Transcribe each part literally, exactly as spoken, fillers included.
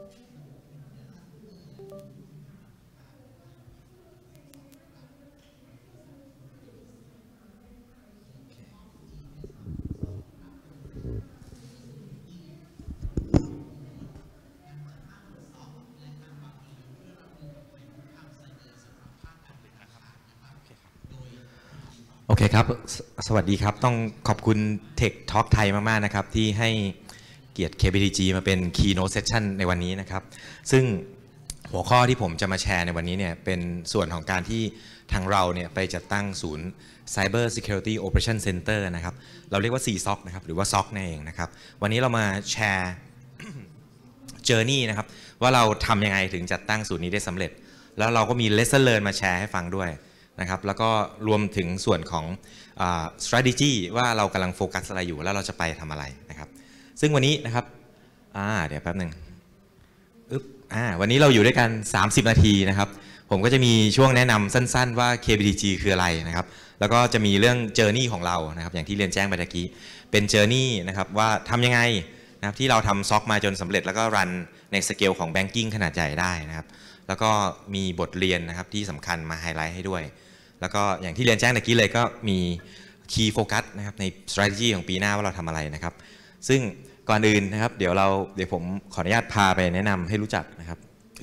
โอเคครับสวัสดีครับต้องขอบคุณ Tech Talk ไทยมากๆนะครับที่ให้เกียรติ เค พี ที จี มาเป็น Keynote Session ในวันนี้นะครับซึ่งหัวข้อที่ผมจะมาแชร์ในวันนี้เนี่ยเป็นส่วนของการที่ทางเราเนี่ยไปจัดตั้งศูนย์ Cyber Security Operation Center นะครับเราเรียกว่า ซี เอ โอ ซี นะครับหรือว่า ซี โอ ซี นั่นเองนะครับวันนี้เรามาแชร์ Journey นะครับว่าเราทำยังไงถึงจัดตั้งศูนย์นี้ได้สำเร็จแล้วเราก็มี Lesson Learn มาแชร์ให้ฟังด้วยนะครับแล้วก็รวมถึงส่วนของ uh, strategy ว่าเรากำลังโฟกัสอะไรอยู่แล้วเราจะไปทำอะไรนะครับซึ่งวันนี้นะครับอ่าเดี๋ยวแป๊บหนึ่งอึ๊บอ่าวันนี้เราอยู่ด้วยกันสามสิบนาทีนะครับผมก็จะมีช่วงแนะนำสั้นๆว่า เค พี ที จี คืออะไรนะครับแล้วก็จะมีเรื่อง Journey ของเรานะครับอย่างที่เรียนแจ้งไปเมื่อกี้เป็น Journey นะครับว่าทำยังไงนะครับที่เราทำ ซี โอ ซี มาจนสำเร็จแล้วก็รันในสเกลของ Banking ขนาดใหญ่ได้นะครับแล้วก็มีบทเรียนนะครับที่สำคัญมาไฮไลท์ให้ด้วยแล้วก็อย่างที่เรียนแจ้งเมื่อกี้เลยก็มี Key Focus นะครับใน strategy ของปีหน้าว่าเราทำอะไรนะครับซึ่งก่อนอื่นนะครับเดี๋ยวเราเดี๋ยวผมขออนุญาตพาไปแนะนำให้รู้จักนะครับ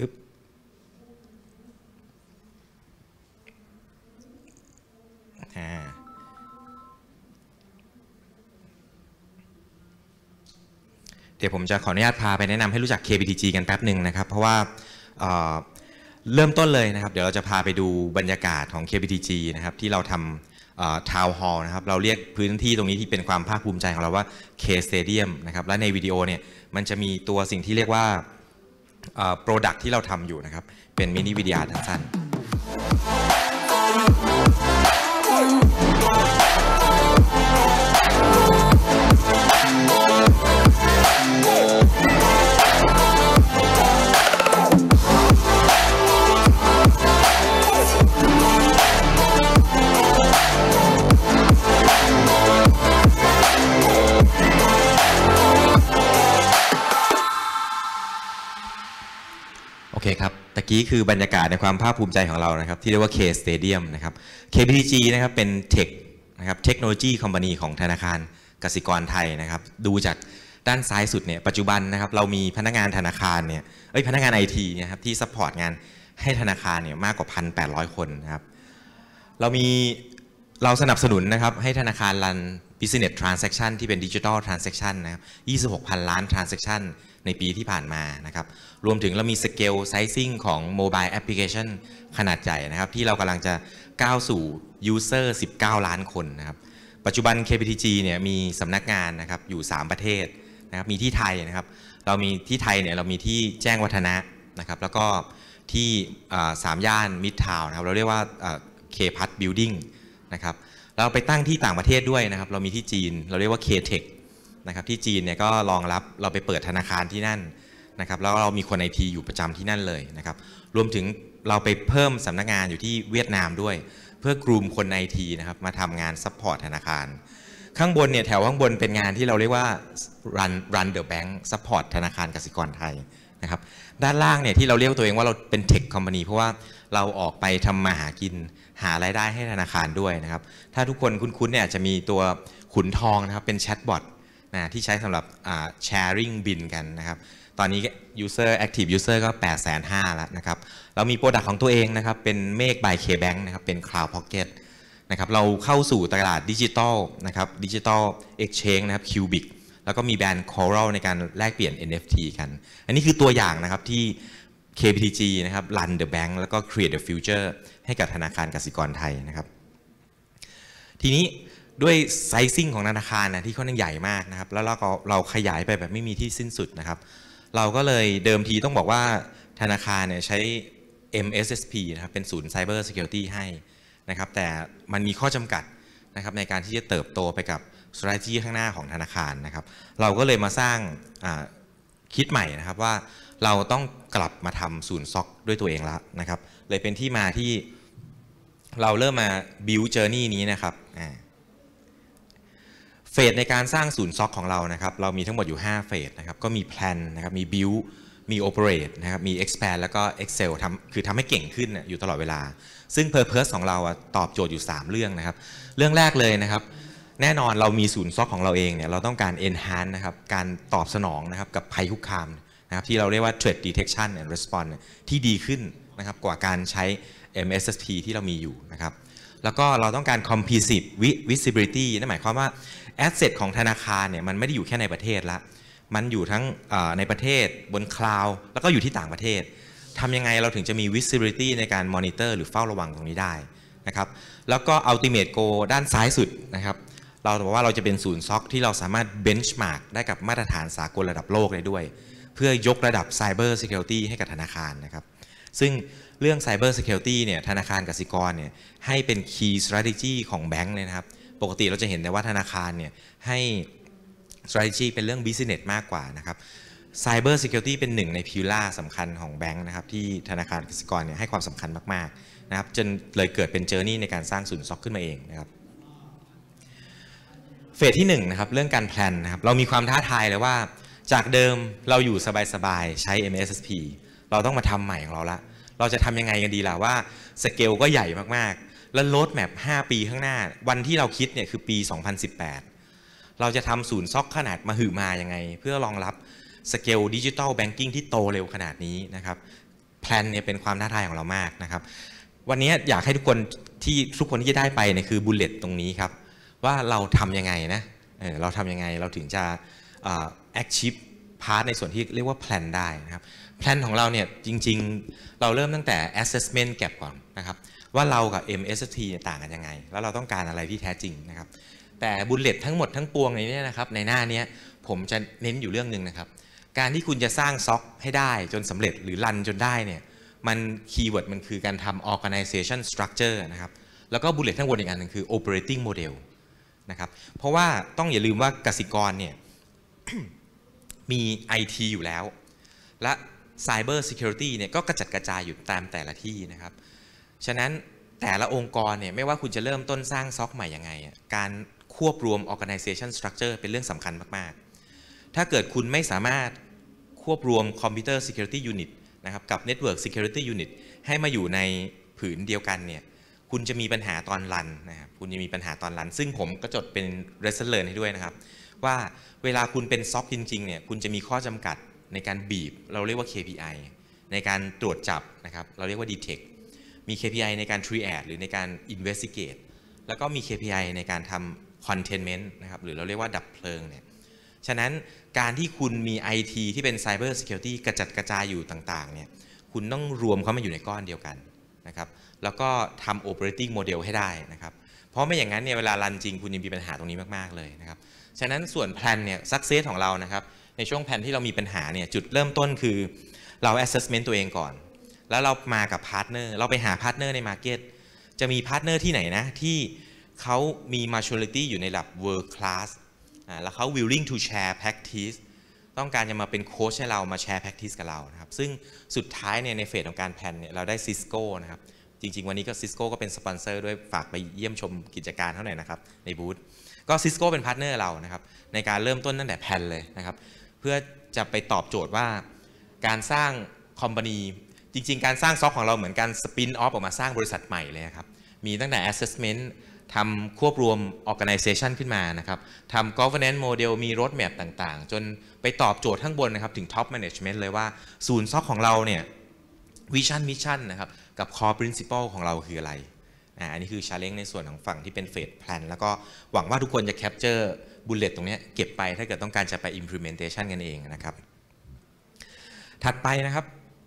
เดี๋ยวผมจะขออนุญาตพาไปแนะนำให้รู้จัก เค พี ที จี กันแป๊บหนึ่งนะครับเพราะว่าเริ่มต้นเลยนะครับเดี๋ยวเราจะพาไปดูบรรยากาศของ เค พี ที จี นะครับที่เราทำทาวน์ฮอลล์นะครับเราเรียกพื้นที่ตรงนี้ที่เป็นความภาคภูมิใจของเราว่า K Stadium นะครับและในวิดีโอเนี่ยมันจะมีตัวสิ่งที่เรียกว่า Product ที่เราทำอยู่นะครับเป็นมินิวิดีโอสั้นๆโอเคครับตะกี้คือบรรยากาศในความภาคภูมิใจของเรานะครับที่เรียกว่า K Stadium นะครับ เค พี ที จี นะครับเป็น Tech นะครับเทคโนโลยีคอมพานีของธนาคารกสิกรไทยนะครับดูจากด้านซ้ายสุดเนี่ยปัจจุบันนะครับเรามีพนักงานธนาคารเนี่ยเอ้ยพนักงาน ไอ ที เนี่ยครับที่ซัพพอร์ตงานให้ธนาคารเนี่ยมากกว่า หนึ่งพันแปดร้อย คนนะครับเรามีเราสนับสนุนนะครับให้ธนาคารรัน Business Transaction ที่เป็น Digital Transaction นะครับยี่สิบหกพันล้าน Transaction ในปีที่ผ่านมานะครับรวมถึงเรามีสเกลไซซิ่งของ Mobile Application ขนาดใหญ่นะครับที่เรากำลังจะก้าวสู่ User สิบเก้าล้านคนนะครับปัจจุบัน เค พี ที จี เนี่ยมีสำนักงานนะครับอยู่สามประเทศนะครับมีที่ไทยนะครับเรามีที่ไทยเนี่ยเรามีที่แจ้งวัฒนะนะครับแล้วก็ที่สามย่านมิดทาวน์นะครับเราเรียกว่าเคพัทบิลดิ้งนะครับเราไปตั้งที่ต่างประเทศด้วยนะครับเรามีที่จีนเราเรียกว่า K-Tech นะครับที่จีนเนี่ยก็รองรับเราไปเปิดธนาคารที่นั่นนะครับแล้วเรามีคน ไอ ที อยู่ประจำที่นั่นเลยนะครับรวมถึงเราไปเพิ่มสำนักงานอยู่ที่เวียดนามด้วยเพื่อกลุ่มคน ไอ ที นะครับมาทำงานซัพพอร์ตธนาคารข้างบนเนี่ยแถวข้างบนเป็นงานที่เราเรียกว่า run run the bank support ธนาคารกสิกรไทยนะครับด้านล่างเนี่ยที่เราเรียกตัวเองว่าเราเป็น Tech Company เพราะว่าเราออกไปทำมาหากินหารายได้ให้ธนาคารด้วยนะครับถ้าทุกคนคุ้นๆเนี่ยจะมีตัวขุนทองนะครับเป็นแชทบอทนะที่ใช้สำหรับ sharing บินกันนะครับตอนนี้ user active user ก็ แปดแสนห้าหมื่น แล้วนะครับเรามีโปรดักต์ของตัวเองนะครับเป็นเมฆ by K-Bank นะครับเป็น Cloud Pocket นะครับเราเข้าสู่ตลาดดิจิทัลนะครับดิจิทัล Exchange นะครับ Cubic แล้วก็มีแบรนด์ Coral ในการแลกเปลี่ยน เอ็น เอฟ ที กันอันนี้คือตัวอย่างนะครับที่ เค พี ที จี นะครับ Run the Bank แล้วก็ Create the Future ให้กับธนาคารกสิกรไทยนะครับทีนี้ด้วยไซซิ่งของธนาคารนะที่ค่อนข้างใหญ่มากนะครับแล้วเราก็เราขยายไปแบบไม่มีที่สิ้นสุดนะครับเราก็เลยเดิมทีต้องบอกว่าธนาคารเนี่ยใช้ เอ็ม เอส เอส พี นะครับเป็นศูนย์ Cyber Security ให้นะครับแต่มันมีข้อจำกัดนะครับในการที่จะเติบโตไปกับ strategy ข้างหน้าของธนาคารนะครับเราก็เลยมาสร้างคิดใหม่นะครับว่าเราต้องกลับมาทำศูนย์ ซี โอ ซี ด้วยตัวเองแล้วนะครับเลยเป็นที่มาที่เราเริ่มมา build journey นี้นะครับเฟสในการสร้างศูนย์ ซี โอ ซี ของเรานะครับเรามีทั้งหมดอยู่ห้าเฟสนะครับก็มีแพลนนะครับมี build มี operate นะครับมี expand แล้วก็ excel ทำคือทำให้เก่งขึ้นอยู่ตลอดเวลาซึ่ง purpose ของเราตอบโจทย์อยู่สามเรื่องนะครับเรื่องแรกเลยนะครับแน่นอนเรามีศูนย์ซ็อกของเราเองเนี่ยเราต้องการ enhance นะครับการตอบสนองนะครับกับภัยคุกคามนะครับที่เราเรียกว่า threat detection and response ที่ดีขึ้นนะครับกว่าการใช้ เอ็ม เอส เอส พี ที่เรามีอยู่นะครับแล้วก็เราต้องการ comprehensive visibility นั่นหมายความว่า asset ของธนาคารเนี่ยมันไม่ได้อยู่แค่ในประเทศละมันอยู่ทั้งในประเทศบนคลาวด์แล้วก็อยู่ที่ต่างประเทศทำยังไงเราถึงจะมี visibility ในการ monitor หรือเฝ้าระวังตรงนี้ได้นะครับแล้วก็ ultimate goal ด้านซ้ายสุดนะครับเราบอกว่าเราจะเป็นศูนย์ซ็อกที่เราสามารถ benchmark ได้กับมาตรฐานสากลระดับโลกได้ด้วยเพื่อยกระดับ cyber security ให้กับธนาคารนะครับซึ่งเรื่อง cyber security เนี่ยธนาคารกสิกรเนี่ยให้เป็น key strategy ของแบงก์เลยนะครับปกติเราจะเห็นแต่ว่าธนาคารเนี่ยให้ strategy เป็นเรื่อง business มากกว่านะครับ cyber security เป็นหนึ่งในพิลล่าสำคัญของแบงก์นะครับที่ธนาคารกสิกรเนี่ยให้ความสำคัญมากๆนะครับจนเลยเกิดเป็น journey ในการสร้างศูนย์ซ็อกขึ้นมาเองนะครับเฟสที่หนึ่งนะครับเรื่องการแพลนนะครับเรามีความท้าทายเลยว่าจากเดิมเราอยู่สบายๆใช้ เอ็ม เอส เอส พี เราต้องมาทำใหม่ของเราละเราจะทำยังไงกันดีล่ะว่าสเกลก็ใหญ่มากๆแล้วโรดแมพห้าปีข้างหน้าวันที่เราคิดเนี่ยคือปีสองพันสิบแปดเราจะทำศูนย์ซ็อกขนาดมหึมายังไงเพื่อรองรับสเกลดิจิทัลแบงกิ้งที่โตเร็วขนาดนี้นะครับแพลนเนี่ยเป็นความท้าทายของเรามากนะครับวันนี้อยากให้ทุกคนที่ทุกคนที่จะได้ไปเนี่ยคือบุลเลตตรงนี้ครับว่าเราทำยังไงนะ เออเราทำยังไงเราถึงจะ achieve part ในส่วนที่เรียกว่า plan ได้นะครับ plan ของเราเนี่ยจริงๆเราเริ่มตั้งแต่ assessment gap ก่อนนะครับว่าเรากับ เอ็ม เอส เอส พี ต่างกันยังไงแล้วเราต้องการอะไรที่แท้จริงนะครับแต่บุลเลตทั้งหมดทั้งปวงในนี้นะครับในหน้านี้ผมจะเน้นอยู่เรื่องนึงนะครับการที่คุณจะสร้างซ็อกให้ได้จนสำเร็จหรือรันจนได้เนี่ยมันคีย์เวิร์ดมันคือการทำ organization structure นะครับแล้วก็บุลเลตทั้งหมดอีกอันนึงคือ operating modelนะครับเพราะว่าต้องอย่าลืมว่ากสิกรเนี่ย มี ไอ ที อยู่แล้วและ Cyber Security เนี่ยก็กระจัดกระจายอยู่ตามแต่ละที่นะครับฉะนั้นแต่ละองค์กรเนี่ยไม่ว่าคุณจะเริ่มต้นสร้างซ็อกใหม่ยังไงการควบรวม Organization Structure เป็นเรื่องสำคัญมากๆถ้าเกิดคุณไม่สามารถควบรวม Computer Security Unit นะครับกับ Network Security Unit ให้มาอยู่ในผืนเดียวกันเนี่ยคุณจะมีปัญหาตอนรันนะครับคุณจะมีปัญหาตอนรันซึ่งผมก็จดเป็น lesson learn ให้ด้วยนะครับว่าเวลาคุณเป็นซ็อกจริงๆเนี่ยคุณจะมีข้อจำกัดในการบีบเราเรียกว่า เค พี ไอ ในการตรวจจับนะครับเราเรียกว่า detect มี เค พี ไอ ในการ triage หรือในการ investigate แล้วก็มี เค พี ไอ ในการทำ containment นะครับหรือเราเรียกว่าดับเพลิงเนี่ยฉะนั้นการที่คุณมี ไอ ที ที่เป็น cyber security กระจัดกระจายอยู่ต่างๆเนี่ยคุณต้องรวมเข้ามาอยู่ในก้อนเดียวกันนะครับแล้วก็ทำ operating model ให้ได้นะครับเพราะไม่อย่างนั้นเนี่ยเวลารันจริงคุณยังมีปัญหาตรงนี้มากๆเลยนะครับฉะนั้นส่วนแพลนเนี่ย success ของเรานะครับในช่วงแพลนที่เรามีปัญหาเนี่ยจุดเริ่มต้นคือเรา assessment ตัวเองก่อนแล้วเรามากับพาร์ทเนอร์เราไปหาพาร์ทเนอร์ใน market จะมีพาร์ทเนอร์ที่ไหนนะที่เขามี maturity อยู่ในระดับ world class อ่าแล้วเขา willing to share practice ต้องการจะมาเป็นโค้ชให้เรามาแชร์ practice กับเรานะครับซึ่งสุดท้ายเนี่ยในเฟสของการแพลนเนี่ยเราได้ Cisco นะครับจริงๆวันนี้ก็ Cisco ก็เป็นสปอนเซอร์ด้วยฝากไปเยี่ยมชมกิจการเท่าไหร่นะครับในบูธก็ Cisco เป็นพาร์ทเนอร์เรานะครับในการเริ่มต้นตั้งแต่แพลนเลยนะครับเพื่อจะไปตอบโจทย์ว่าการสร้างคอมพานีจริงๆการสร้างซ็อกของเราเหมือนการสปินออฟออกมาสร้างบริษัทใหม่เลยครับมีตั้งแต่ assessment ทำควบรวม organization ขึ้นมานะครับทำ governance model มี roadmap ต่างๆจนไปตอบโจทย์ข้างบนนะครับถึง top management เลยว่าศูนย์ซ็อกของเราเนี่ย vision mission นะครับกับ core principle ของเราคืออะไรอันนี้คือ challenge ในส่วนของฝั่งที่เป็น phase plan แล้วก็หวังว่าทุกคนจะ capture bullet ตรงนี้เก็บไปถ้าเกิดต้องการจะไป implementation กันเองนะครับถัดไปนะครับ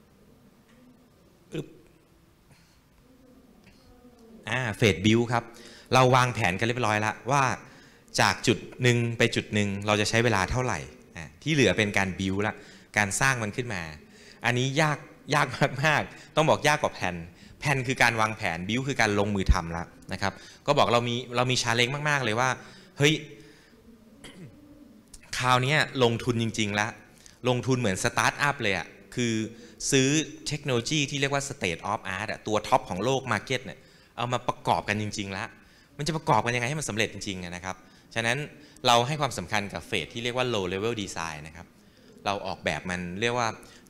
อ่า phase build ครับเราวางแผนกันเรียบร้อยแล้วว่าจากจุดหนึ่งไปจุดหนึ่งเราจะใช้เวลาเท่าไหร่ที่เหลือเป็นการ build ละการสร้างมันขึ้นมาอันนี้ยากยากมากๆต้องบอกยากกว่าแผนแผนคือการวางแผน build คือการลงมือทำแล้วนะครับก็บอกเรามีเรามี challenge มากๆเลยว่าเฮ้ยคราวนี้ลงทุนจริงๆแล้วลงทุนเหมือนสตาร์ทอัพเลยอ่ะคือซื้อเทคโนโลยีที่เรียกว่า state of art อ่ะตัวท็อปของโลก market เนี่ยเอามาประกอบกันจริงๆแล้วมันจะประกอบกันยังไงให้มันสำเร็จจริงๆนะครับฉะนั้นเราให้ความสำคัญกับเฟสที่เรียกว่า low level design นะครับเราออกแบบมันเรียกว่า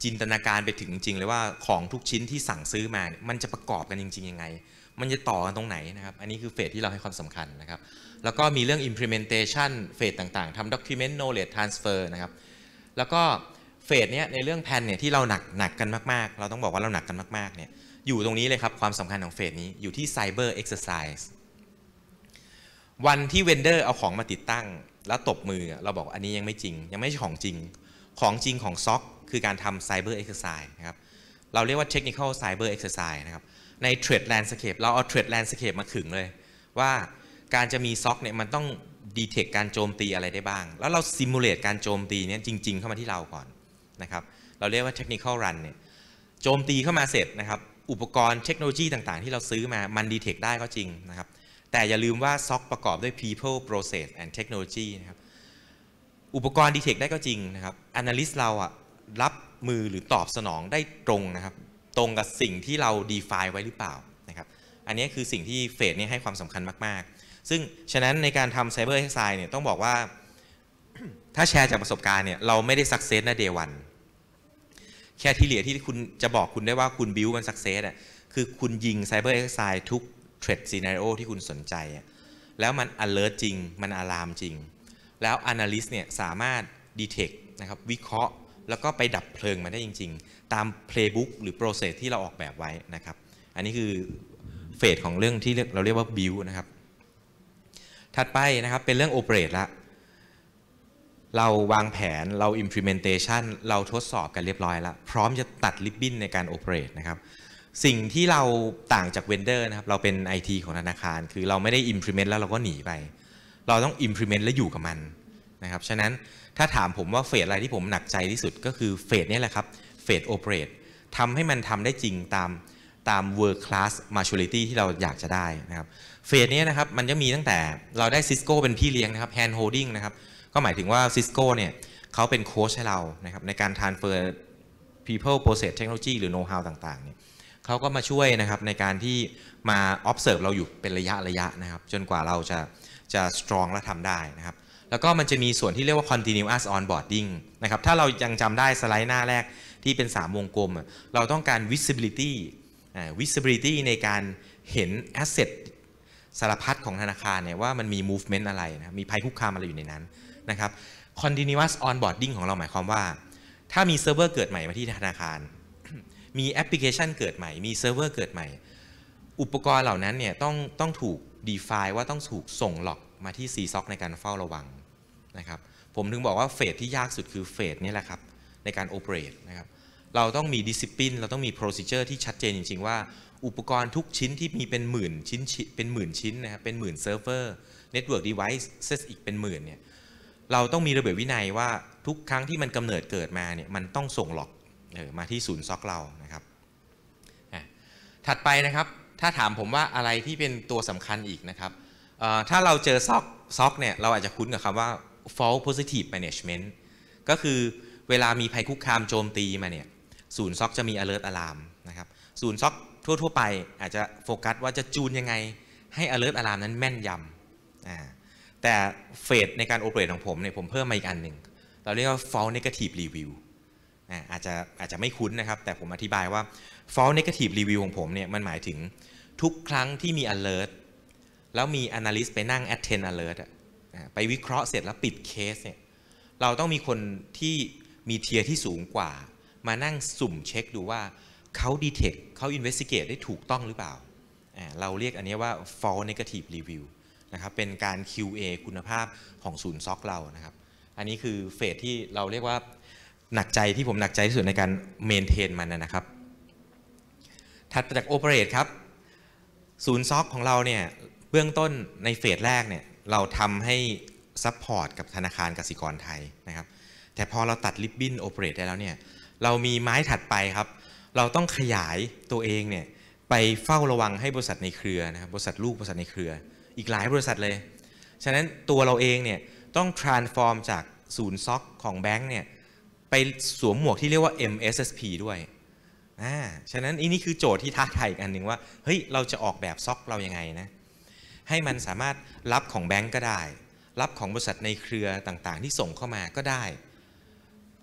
จินตนาการไปถึงจริงเลยว่าของทุกชิ้นที่สั่งซื้อมาเนี่ยมันจะประกอบกันจริงๆยังไงมันจะต่อกันตรงไหนนะครับอันนี้คือเฟสที่เราให้ความสำคัญนะครับแล้วก็มีเรื่อง implementation เฟสต่างๆทำ document knowledge transfer นะครับแล้วก็เฟสเนี้ยในเรื่องแพนเนี่ยที่เราหนักหนักกันมากๆเราต้องบอกว่าเราหนักกันมากๆเนี่ยอยู่ตรงนี้เลยครับความสำคัญของเฟสนี้อยู่ที่ cyber exercise วันที่เวนเดอร์เอาของมาติดตั้งแล้วตบมือเราบอกอันนี้ยังไม่จริงยังไม่ใช่ของจริงของจริงของซ็อกคือการทำ cyber exercise นะครับเราเรียกว่า technical cyber exercise นะครับใน threat landscape เราเอา threat landscape มาขึงเลยว่าการจะมีซ็อกเนี่ยมันต้อง detect การโจมตีอะไรได้บ้างแล้วเรา simulate การโจมตีเนี่ยจริงๆเข้ามาที่เราก่อนนะครับเราเรียกว่า technical run เนี่ยโจมตีเข้ามาเสร็จนะครับอุปกรณ์เทคโนโลยีต่างๆที่เราซื้อมามัน detect ได้ก็จริงนะครับแต่อย่าลืมว่าซ็อกประกอบด้วย people process and technology นะครับอุปกรณ์ detect ได้ก็จริงนะครับ analyst เราอะรับมือหรือตอบสนองได้ตรงนะครับตรงกับสิ่งที่เรา define ไว้หรือเปล่านะครับอันนี้คือสิ่งที่เฟสนี้ให้ความสำคัญมากๆซึ่งฉะนั้นในการทำ cyber exercise เนี่ยต้องบอกว่า ถ้าแชร์จากประสบการณ์เนี่ยเราไม่ได้ success ใน day one แค่ที่เหลือที่คุณจะบอกคุณได้ว่าคุณ build มัน success อ่ะคือคุณยิง cyber exercise ทุก threat scenario ที่คุณสนใจแล้วมัน alert จริงมัน alarm จริงแล้ว analyst เนี่ยสามารถ detect นะครับวิเคราะห์แล้วก็ไปดับเพลิงมาได้จริงๆตาม playbook หรือ process ที่เราออกแบบไว้นะครับอันนี้คือเฟสของเรื่องที่เราเรียกว่า build นะครับถัดไปนะครับเป็นเรื่อง operate ละเราวางแผนเรา implementation เราทดสอบกันเรียบร้อยแล้วพร้อมจะตัด ribbon ในการ operate นะครับสิ่งที่เราต่างจาก vendor นะครับเราเป็น ไอ ที ของธนาคารคือเราไม่ได้ implement แล้วเราก็หนีไปเราต้อง implement และอยู่กับมันนะครับฉะนั้นถ้าถามผมว่าเฟสอะไรที่ผมหนักใจที่สุดก็คือเฟสนี้แหละครับเฟส operate ทำให้มันทำได้จริงตามตาม world class maturity ที่เราอยากจะได้นะครับเฟสนี้นะครับมันจะมีตั้งแต่เราได้ Cisco เป็นพี่เลี้ยงนะครับ hand holding นะครับก็หมายถึงว่า Cisco เนี่ยเขาเป็นโค้ชให้เรานะครับในการ transfer people process technology หรือ know how ต่างๆเนี่ยเขาก็มาช่วยนะครับในการที่มา observe เราอยู่เป็นระยะระยะนะครับจนกว่าเราจะจะ strong และทำได้นะครับแล้วก็มันจะมีส่วนที่เรียกว่า continuous onboarding นะครับถ้าเรายังจำได้สไลด์หน้าแรกที่เป็นสามวงกลมเราต้องการ visibility visibility ในการเห็น asset สารพัดของธนาคารเนี่ยว่ามันมี movement อะไรนะมีภัยคุกคามอะไรอยู่ในนั้นนะครับ continuous onboarding ของเราหมายความว่าถ้ามีเซิร์ฟเวอร์เกิดใหม่มาที่ธนาคารมีแอปพลิเคชันเกิดใหม่มีเซิร์ฟเวอร์เกิดใหม่อุปกรณ์เหล่านั้นเนี่ยต้องต้องถูก define ว่าต้องถูกส่งหลอกมาที่ ซี ซ็อก ในการเฝ้าระวังนะครับผมถึงบอกว่าเฟสที่ยากสุดคือเฟสนี้แหละครับในการ operate นะครับเราต้องมี discipline เราต้องมี procedure ที่ชัดเจนจริงๆว่าอุปกรณ์ทุกชิ้นที่มีเป็นหมื่นชิ้นเป็นหมื่นชิ้นนะครับเป็นหมื่นเซิร์ฟเวอร์ network device อีกเป็นหมื่นเนี่ยเราต้องมีระเบียบวินัยว่าทุกครั้งที่มันกำเนิดเกิดมาเนี่ยมันต้องส่งหลอกมาที่ศูนย์ซ็อกเรานะครับถัดไปนะครับถ้าถามผมว่าอะไรที่เป็นตัวสำคัญอีกนะครับถ้าเราเจอซ็อกซ็อกเนี่ยเราอาจจะคุ้นกับคำว่า false positive management ก็คือเวลามีภัยคุกคามโจมตีมาเนี่ยศูนย์ซ็อกจะมี alert alarm นะครับศูนย์ซ็อกทั่วๆไปอาจจะโฟกัสว่าจะจูนยังไงให้ alert alarm นั้นแม่นยำแต่เฟสในการ operate ของผมเนี่ยผมเพิ่มมาอีกอันหนึ่งเราเรียกว่า false negative review อาจจะอาจจะไม่คุ้นนะครับแต่ผมอธิบายว่า false negative review ของผมเนี่ยมันหมายถึงทุกครั้งที่มี alert แล้วมี analyst ไปนั่ง attend alert ไปวิเคราะห์เสร็จแล้วปิดเคสเนี่ยเราต้องมีคนที่มีเทียร์ที่สูงกว่ามานั่งสุ่มเช็คดูว่าเขา detect เขา investigate ได้ถูกต้องหรือเปล่าเราเรียกอันนี้ว่า false negative review นะครับเป็นการ คิว เอ คุณภาพของศูนย์ซ็อกเรานะครับอันนี้คือเฟสที่เราเรียกว่าหนักใจที่ผมหนักใจที่สุดในการ maintain มันนะครับถัดจาก operate ครับศูนย์ซ็อกของเราเนี่ยเบื้องต้นในเฟสแรกเนี่ยเราทำให้ซัพพอร์ตกับธนาคารกสิกรไทยนะครับแต่พอเราตัดริบบิ้นโอเปเรตได้แล้วเนี่ยเรามีไม้ถัดไปครับเราต้องขยายตัวเองเนี่ยไปเฝ้าระวังให้บริษัทในเครือนะครับบริษัทลูกบริษัทในเครืออีกหลายบริษัทเลยฉะนั้นตัวเราเองเนี่ยต้อง transform จากศูนย์ซ็อกของแบงก์เนี่ยไปสวมหมวกที่เรียกว่า เอ็ม เอส เอส พี ด้วยอ่าฉะนั้นอันนี้คือโจทย์ที่ท้าทายอีกอันหนึ่งว่าเฮ้ยเราจะออกแบบซ็อกเรายังไงนะให้มันสามารถรับของแบงก์ก็ได้รับของบริษัทในเครือต่างๆที่ส่งเข้ามาก็ได้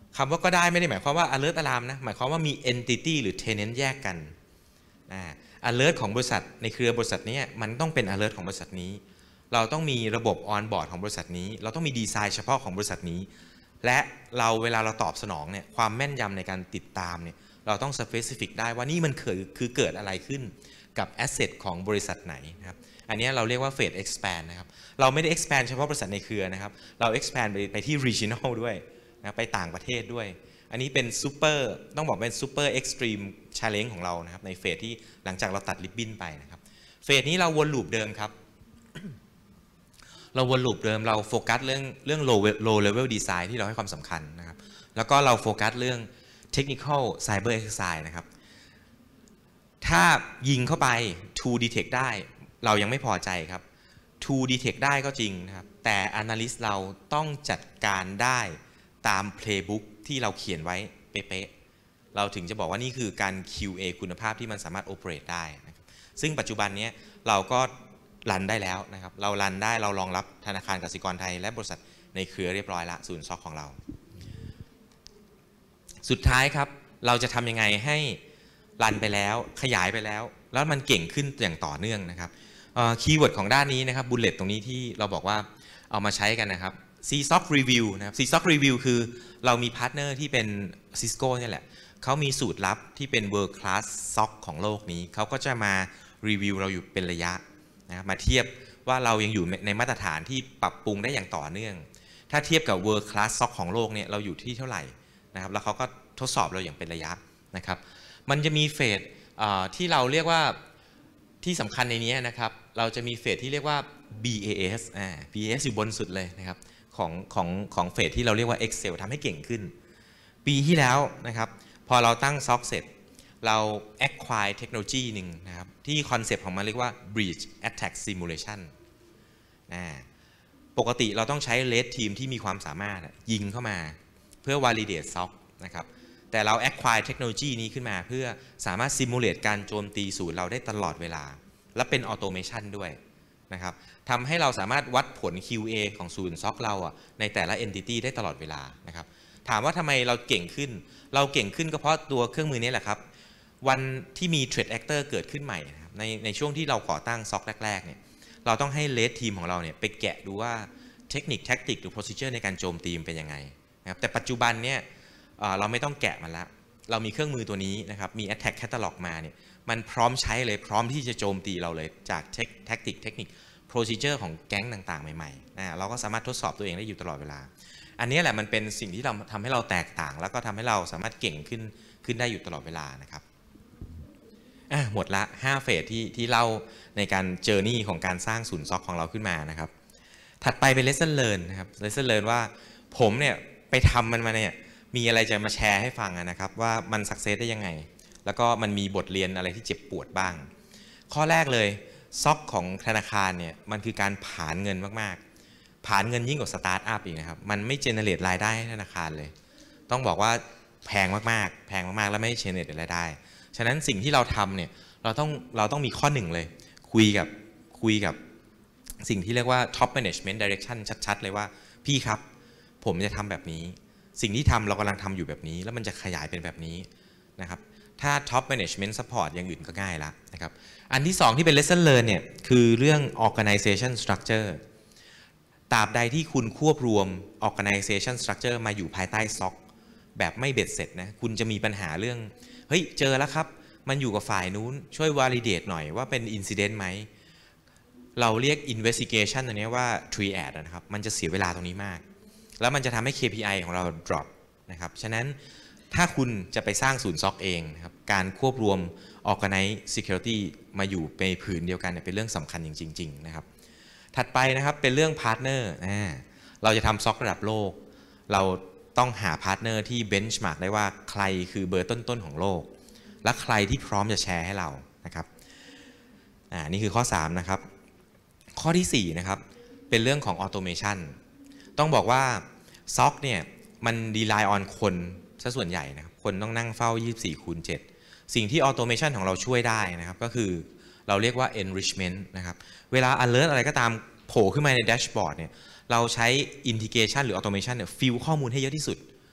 คำว่าก็ได้ไม่ได้หมายความว่า alert alarm นะหมายความว่ามี entity หรือ tenant แยกกันอ่า alert ของบริษัทในเครือบริษัทนี้มันต้องเป็น alert ของบริษัทนี้เราต้องมีระบบ on board ของบริษัทนี้เราต้องมีดีไซน์เฉพาะของบริษัทนี้และเราเวลาเราตอบสนองเนี่ยความแม่นยำในการติดตามเนี่ยเราต้อง specific ได้ว่านี่มันคือคือเกิดอะไรขึ้นกับ asset ของบริษัทไหนนะครับอันนี้เราเรียกว่า phase expand นะครับเราไม่ได้ expand เฉพาะบริษัทในเครือนะครับเรา expand ไปไปที่ regional ด้วยนะไปต่างประเทศด้วยอันนี้เป็น super ต้องบอกเป็น super extreme challenge ของเรานะครับในเฟสที่หลังจากเราตัดริบบิ้นไปนะครับเฟสนี้เราวนลูปเดิมครับ เราวนลูปเดิมเราโฟกัสเรื่องเรื่อง low low level design ที่เราให้ความสำคัญนะครับแล้วก็เราโฟกัสเรื่อง technical cyber exercise นะครับถ้ายิงเข้าไป to detect ได้เรายังไม่พอใจครับ to detect ได้ก็จริงนะครับแต่ analyst เราต้องจัดการได้ตาม playbook ที่เราเขียนไว้เป๊ะๆเราถึงจะบอกว่านี่คือการ คิว เอ คุณภาพที่มันสามารถ operate ได้นะครับซึ่งปัจจุบันนี้เราก็รันได้แล้วนะครับเรารันได้เรารองรับธนาคารกสิกรไทยและบริษัทในเครือเรียบร้อยละศูนย์ซ็อกของเราสุดท้ายครับเราจะทำยังไงให้รันไปแล้วขยายไปแล้วแล้วมันเก่งขึ้นอย่างต่อเนื่องนะครับคีย์เวิร์ดของด้านนี้นะครับบุลเลตตรงนี้ที่เราบอกว่าเอามาใช้กันนะครับ ซี เอส โอ ซี Review นะครับ ซี เอส โอ ซี Review คือเรามีพาร์ทเนอร์ที่เป็น Cisco นี่แหละเขามีสูตรลับที่เป็น World Class ซี โอ ซี ของโลกนี้เขาก็จะมารีวิวเราอยู่เป็นระยะนะมาเทียบว่าเรายังอยู่ในมาตรฐานที่ปรับปรุงได้อย่างต่อเนื่องถ้าเทียบกับ World Class ซี โอ ซี ของโลกเนี่ยเราอยู่ที่เท่าไหร่นะครับแล้วเขาก็ทดสอบเราอย่างเป็นระยะนะครับมันจะมีเฟสที่เราเรียกว่าที่สำคัญในนี้นะครับเราจะมีเฟสที่เรียกว่า บี เอ เอส อ่า บี เอ เอส อยู่บนสุดเลยนะครับของของของเฟสที่เราเรียกว่า Excel ทำให้เก่งขึ้นปีที่แล้วนะครับพอเราตั้ง ซี โอ ซี เสร็จเรา acquire เทคโนโลยีหนึ่งนะครับที่คอนเซปต์ของมันเรียกว่า breach attack simulation นะปกติเราต้องใช้ red team ที่มีความสามารถยิงเข้ามาเพื่อ validate ซี โอ ซี นะครับแต่เรา acquire เทคโนโลยีนี้ขึ้นมาเพื่อสามารถ simulate การโจมตีศูนย์เราได้ตลอดเวลาและเป็น automation ด้วยนะครับทำให้เราสามารถวัดผล คิว เอ ของศูนย์ ซี โอ ซี เราอ่ะในแต่ละ entity ได้ตลอดเวลานะครับถามว่าทำไมเราเก่งขึ้นเราเก่งขึ้นก็เพราะตัวเครื่องมือนี้แหละครับวันที่มี threat actor เกิดขึ้นใหม่นะครับในในช่วงที่เราก่อตั้ง ซี โอ ซี แรกๆเนี่ยเราต้องให้ red team ของเราเนี่ยไปแกะดูว่าเทคนิคแท็กติกหรือ procedure ในการโจมตีเป็นยังไงนะครับแต่ปัจจุบันเนี่ยเราไม่ต้องแกะมันแล้วเรามีเครื่องมือตัวนี้นะครับมี attack catalog มาเนี่ยมันพร้อมใช้เลยพร้อมที่จะโจมตีเราเลยจากแท็กติกเทคนิค procedure ของแก๊งต่างๆใหม่ๆนะเราก็สามารถทดสอบตัวเองได้อยู่ตลอดเวลาอันนี้แหละมันเป็นสิ่งที่เราทำให้เราแตกต่างแล้วก็ทำให้เราสามารถเก่งขึ้นขึ้นได้อยู่ตลอดเวลานะครับอ่ะหมดละห้าเฟสที่ที่เล่าในการเจอร์นี่ของการสร้างศูนย์ซ็อกของเราขึ้นมานะครับถัดไปเป็น lesson learn นะครับ lesson learn ว่าผมเนี่ยไปทำมันมาเนี่ยมีอะไรจะมาแชร์ให้ฟังนะครับว่ามันสักเซสได้ยังไงแล้วก็มันมีบทเรียนอะไรที่เจ็บปวดบ้างข้อแรกเลยซ็อกของธนาคารเนี่ยมันคือการผลาญเงินมากๆผลาญเงินยิ่งกว่าสตาร์ทอัพอีกนะครับมันไม่เจเนเรตรายได้ให้ธนาคารเลยต้องบอกว่าแพงมากๆแพงมากๆแล้วไม่เจเนเรตรายได้ฉะนั้นสิ่งที่เราทำเนี่ยเราต้องเราต้องมีข้อหนึ่งเลยคุยกับคุยกับสิ่งที่เรียกว่า top management direction ชัดๆเลยว่าพี่ครับผมจะทำแบบนี้สิ่งที่ทำเรากำลังทำอยู่แบบนี้แล้วมันจะขยายเป็นแบบนี้นะครับถ้า top management support อย่างอื่นก็ง่ายละนะครับอันที่สองที่เป็น lesson learn เนี่ยคือเรื่อง organization structure ตราบใดที่คุณควบรวม organization structure มาอยู่ภายใต้ ซี โอ ซี แบบไม่เบ็ดเสร็จนะคุณจะมีปัญหาเรื่องเฮ้ยเจอแล้วครับมันอยู่กับฝ่ายนู้นช่วย validate หน่อยว่าเป็น incident ไหมเราเรียก investigation ตัวนี้ว่า triad นะครับมันจะเสียเวลาตรงนี้มากแล้วมันจะทำให้ เค พี ไอ ของเรา drop นะครับฉะนั้นถ้าคุณจะไปสร้างศูนย์ ซี โอ ซี เองนะครับการควบรวม organize security มาอยู่ในผืนเดียวกันเป็นเรื่องสำคัญจริงๆนะครับถัดไปนะครับเป็นเรื่อง partner เราจะทำ ซี โอ ซี ระดับโลกเราต้องหา partner ที่ benchmark ได้ว่าใครคือเบอร์ต้นๆของโลกและใครที่พร้อมจะแชร์ให้เรานะครับอ่านี่คือข้อสามนะครับข้อที่สี่นะครับเป็นเรื่องของ automation ต้องบอกว่า ซี โอ ซี เนี่ยมัน rely on คนซะส่วนใหญ่นะครับคนต้องนั่งเฝ้า ยี่สิบสี่คูณเจ็ด สิ่งที่ automation ของเราช่วยได้นะครับก็คือเราเรียกว่า enrichment นะครับเวลา alert อะไรก็ตามโผล่ขึ้นมาในแดชบอร์ดเนี่ยเราใช้ integration หรือ automation เนี่ย fill ข้อมูลให้เยอะที่สุด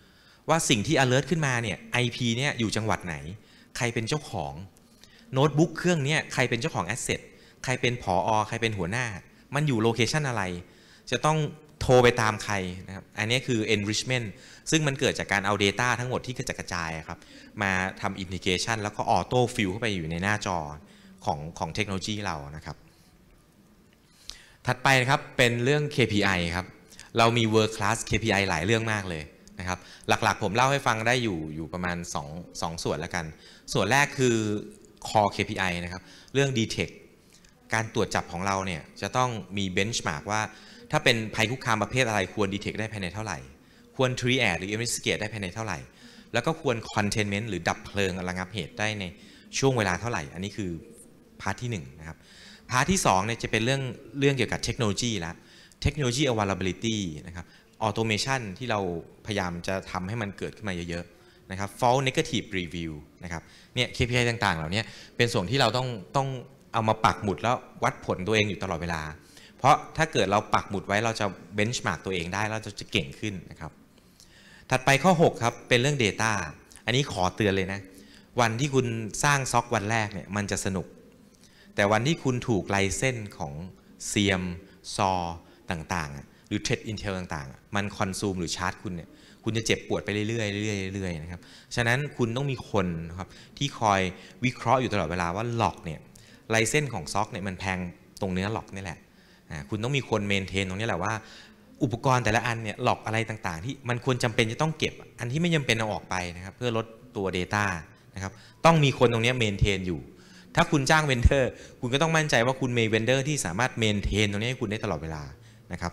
ว่าสิ่งที่ alert ขึ้นมาเนี่ย ไอ พี เนี่ยอยู่จังหวัดไหนใครเป็นเจ้าของโน้ตบุ๊กเครื่องนี้ใครเป็นเจ้าของ asset ใครเป็นผอ.ใครเป็นหัวหน้ามันอยู่โลเคชันอะไรจะต้องโทรไปตามใครนะครับอันนี้คือ enrichment ซึ่งมันเกิดจากการเอา Data ทั้งหมดที่กระจัดกระจายครับมาทำ integration แล้วก็ auto fill เข้าไปอยู่ในหน้าจอของของเทคโนโลยีเรานะครับถัดไปนะครับเป็นเรื่อง เค พี ไอ ครับเรามี world class เค พี ไอ หลายเรื่องมากเลยนะครับหลักๆผมเล่าให้ฟังได้อยู่อยู่ประมาณ2 2ส่วนแล้วกันส่วนแรกคือ core เค พี ไอ นะครับเรื่อง detect การตรวจจับของเราเนี่ยจะต้องมี benchmark ว่าถ้าเป็นภัยคุกคามประเภทอะไรควร detect ได้ภายในเท่าไหร่ควร triage หรือ investigate ได้ภายในเท่าไหร่แล้วก็ควร containment หรือดับเพลิงระงับเหตุได้ในช่วงเวลาเท่าไหร่อันนี้คือพาร์ทที่หนึ่งนะครับพาร์ทที่สองเนี่ยจะเป็นเรื่องเรื่องเกี่ยวกับเทคโนโลยีแล้วเทคโนโลยี availability นะครับออโตเมชันที่เราพยายามจะทำให้มันเกิดขึ้นมาเยอะๆนะครับ false negative review นะครับเนี่ย เค พี ไอ ต่างๆเหล่านี้เป็นส่วนที่เราต้องต้องเอามาปักหมุดแล้ววัดผลตัวเองอยู่ตลอดเวลาเพราะถ้าเกิดเราปักหมุดไว้เราจะ benchmark ตัวเองได้เราจะเก่งขึ้นนะครับถัดไปข้อหกครับเป็นเรื่อง Data อันนี้ขอเตือนเลยนะวันที่คุณสร้างซ็อกวันแรกเนี่ยมันจะสนุกแต่วันที่คุณถูกไลเซนส์ของ ซี เอ็ม ซอ ต่างๆหรือ Threat Intel ต่างๆมันคอนซูมหรือชาร์จคุณเนี่ยคุณจะเจ็บปวดไปเรื่อยๆเรื่อยๆเรื่อยๆนะครับฉะนั้นคุณต้องมีคนนะครับที่คอยวิเคราะห์อยู่ตลอดเวลาว่าล็อกเนี่ยไลเซนส์ของซ็อกเนี่ยมันแพงตรงเนื้อล็อกนี่แหละคุณต้องมีคนเมนเทนตรงนี้แหละว่าอุปกรณ์แต่ละอันเนี่ยล็อกอะไรต่างๆที่มันควรจำเป็นจะต้องเก็บอันที่ไม่จำเป็นเอาออกไปนะครับเพื่อลดตัว Data นะครับต้องมีคนตรงนี้เมนเทนอยู่ถ้าคุณจ้างเวนเดอร์คุณก็ต้องมั่นใจว่าคุณมีเวนเดอร์ที่สามารถเมนเทนตรงนี้ให้คุณได้ตลอดเวลานะครับ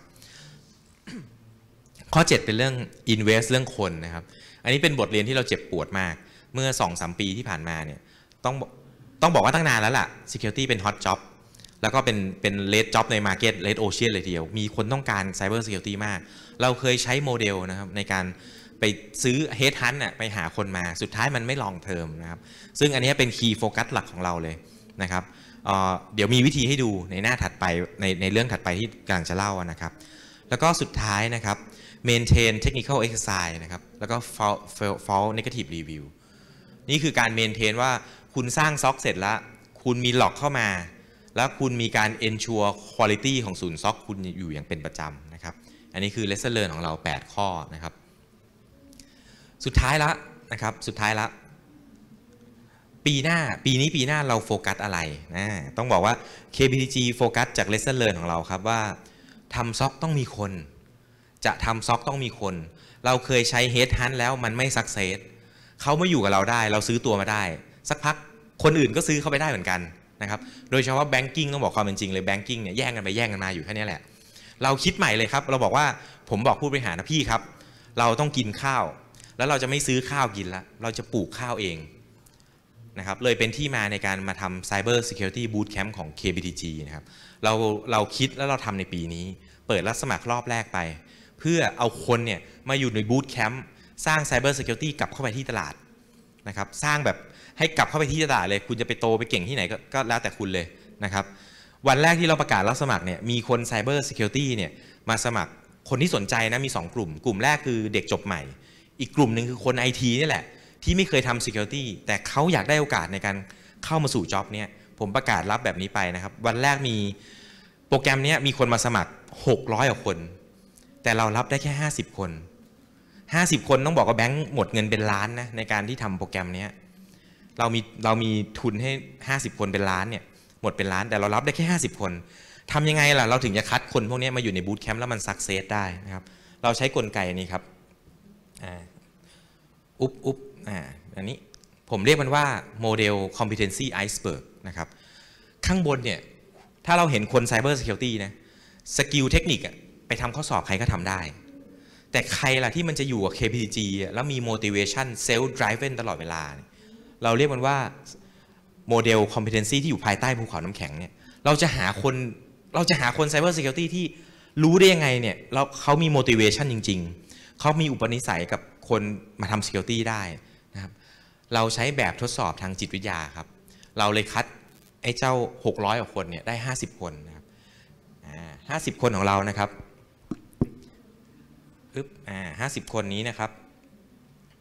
ข้อเจ็ดเป็นเรื่อง invest เรื่องคนนะครับอันนี้เป็นบทเรียนที่เราเจ็บปวดมากเมื่อ สองสาม ปีที่ผ่านมาเนี่ยต้องต้องบอกว่าตั้งนานแล้วล่ะ security เป็น hot job แล้วก็เป็นเป็น red job ใน market red ocean เลยทีเดียวมีคนต้องการ cyber security มากเราเคยใช้โมเดลนะครับในการไปซื้อ head hunt น่ะไปหาคนมาสุดท้ายมันไม่ long term นะครับซึ่งอันนี้เป็น key focus หลักของเราเลยนะครับเอ่อเดี๋ยวมีวิธีให้ดูในหน้าถัดไปในในเรื่องถัดไปที่กำลังจะเล่านะครับแล้วก็สุดท้ายนะครับ maintain technical exercise นะครับแล้วก็ false false negative review นี่คือการ maintain ว่าคุณสร้างซ็อกเสร็จแล้วคุณมีหลอกเข้ามาแล้วคุณมีการ ensure quality ของศูนย์ซ็อกคุณอยู่อย่างเป็นประจำนะครับอันนี้คือ lesson learn ของเราแปดข้อนะครับสุดท้ายละนะครับสุดท้ายละปีหน้าปีนี้ปีหน้าเราโฟกัสอะไรนะต้องบอกว่า เค พี ที จี โฟกัสจาก lesson learn ของเราครับว่าทำซ็อกต้องมีคนจะทำซ็อกต้องมีคนเราเคยใช้ head hunt แล้วมันไม่ success เขาไม่อยู่กับเราได้เราซื้อตัวมาได้สักพักคนอื่นก็ซื้อเข้าไปได้เหมือนกันนะครับโดยเฉพาะ banking ต้องบอกความเป็นจริงเลย banking เนี่ยแย่งกันไปแย่งกันมาอยู่แค่นี้แหละเราคิดใหม่เลยครับเราบอกว่าผมบอกผู้บริหารนะพี่ครับเราต้องกินข้าวแล้วเราจะไม่ซื้อข้าวกินละเราจะปลูกข้าวเองนะครับเลยเป็นที่มาในการมาทำ Cyber Security Bootcamp ของ เค พี ที จี นะครับเราเราคิดแล้วเราทำในปีนี้เปิดรับสมัครรอบแรกไปเพื่อเอาคนเนี่ยมาอยู่ใน Bootcamp สร้าง Cyber Security กลับเข้าไปที่ตลาดนะครับสร้างแบบให้กลับเข้าไปที่ตลาดเลยคุณจะไปโตไปเก่งที่ไหน ก, ก็แล้วแต่คุณเลยนะครับวันแรกที่เราประกาศรับสมัครเนี่ยมีคน Cyber Security เนี่ยมาสมัครคนที่สนใจนะมีสองกลุ่มกลุ่มแรกคือเด็กจบใหม่อีกกลุ่มหนึ่งคือคน ไอ ที นี่แหละที่ไม่เคยทำ Security แต่เขาอยากได้โอกาสในการเข้ามาสู่จ็อบเนี่ยผมประกาศรับแบบนี้ไปนะครับวันแรกมีโปรแกรมนี้มีคนมาสมัครหกร้อยกว่าคนแต่เรารับได้แค่ห้าสิบคนห้าสิบคนต้องบอกว่าแบงค์หมดเงินเป็นล้านนะในการที่ทำโปรแกรมนี้เรามีเรามีทุนให้ห้าสิบคนเป็นล้านเนี่ยหมดเป็นล้านแต่เรารับได้แค่ห้าสิบคนทำยังไงล่ะเราถึงจะคัดคนพวกนี้มาอยู่ในบูตแคมป์แล้วมันซักเซสได้นะครับเราใช้กลไกนี้ครับอ่าอุ๊บอุ๊บอ่าอันนี้ผมเรียกมันว่าโมเดล competency iceberg นะครับข้างบนเนี่ยถ้าเราเห็นคน cyber security นะสกิลเทคนิคไปทำข้อสอบใครก็ทำได้แต่ใครล่ะที่มันจะอยู่กับ เค พี ที จี แล้วมี motivation self driven ตลอดเวลาเราเรียกมันว่าโมเดล competency ที่อยู่ภายใต้ภูเขาน้ำแข็งเนี่ยเราจะหาคนเราจะหาคน cyber security ที่รู้ได้ยังไงเนี่ยเราเขามี motivation จริงๆเขามีอุปนิสัยกับคนมาทำ security ได้นะครับเราใช้แบบทดสอบทางจิตวิทยาครับเราเลยคัดไอ้เจ้าหกร้อยกว่าคนเนี่ยได้ห้าสิบคนนะครับห้าสิบคนของเรานะครับอึ๊บอ่าห้าสิบคนนี้นะครับ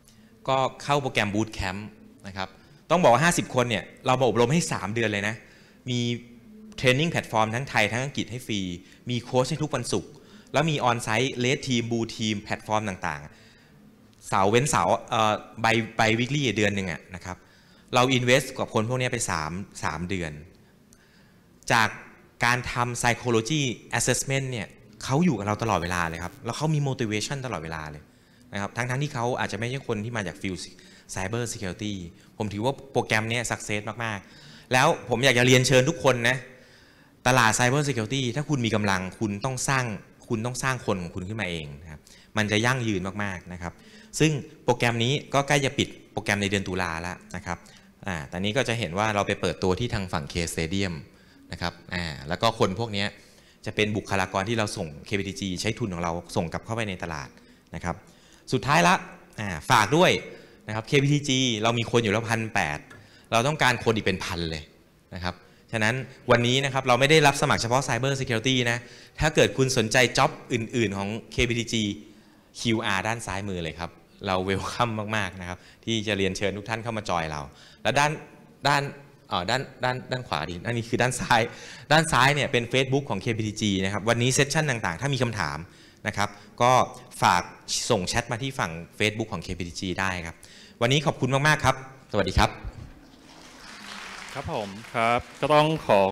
ก็เข้าโปรแกรม Boot Camp นะครับต้องบอกว่า ห้าสิบ คนเนี่ยเรามาอบรมให้สามเดือนเลยนะมีเทรนนิ่งแพลตฟอร์มทั้งไทยทั้งอังกฤษให้ฟรีมีโค้ชให้ทุกวันศุกร์แล้วมีออนไซต์เลดทีมบูทีมแพลตฟอร์มต่างๆเสาร์เว้นเสาร์ใบใบวิกฤตเดือนหนึ่งอะนะครับเราอินเวสต์กับคนพวกนี้ไป3 3เดือนจากการทำ psychology assessment เนี่ยเขาอยู่กับเราตลอดเวลาเลยครับแล้วเขามี motivation ตลอดเวลาเลยนะครับทั้งทั้งที่เขาอาจจะไม่ใช่คนที่มาจากฟิลด์ cyber security ผมถือว่าโปรแกรมนี้ success มากๆแล้วผมอยากจะเรียนเชิญทุกคนนะตลาด cyber security ถ้าคุณมีกำลังคุณต้องสร้างคุณต้องสร้างคนของคุณขึ้นมาเองนะครับมันจะยั่งยืนมากๆนะครับซึ่งโปรแกรมนี้ก็ใกล้จะปิดโปรแกรมในเดือนตุลาแล้วนะครับอ่าตอนนี้ก็จะเห็นว่าเราไปเปิดตัวที่ทางฝั่ง K Stadium นะครับอ่าแล้วก็คนพวกนี้จะเป็นบุคลากรที่เราส่ง เค พี ที จี ใช้ทุนของเราส่งกลับเข้าไปในตลาดนะครับสุดท้ายละอ่าฝากด้วยนะครับ เค พี ที จี เรามีคนอยู่แล้วพันแปดเราต้องการคนอีกเป็นพันเลยนะครับฉะนั้นวันนี้นะครับเราไม่ได้รับสมัครเฉพาะ Cyber Security นะถ้าเกิดคุณสนใจจ็อบอื่นๆของ เค พี ที จี คิว อาร์ ด้านซ้ายมือเลยครับเราเวลคัมมากๆนะครับที่จะเรียนเชิญทุกท่านเข้ามาจอยเราแล้วด้านด้านอ๋อด้านด้านด้านขวาดีอันนี้คือด้านซ้ายด้านซ้ายเนี่ยเป็น Facebook ของ เค พี ที จี นะครับวันนี้เซสชั่นต่างๆถ้ามีคำถามนะครับก็ฝากส่งแชทมาที่ฝั่ง Facebook ของ เค พี ที จี ได้ครับวันนี้ขอบคุณมากๆครับสวัสดีครับครับผมครับก็ต้องขอ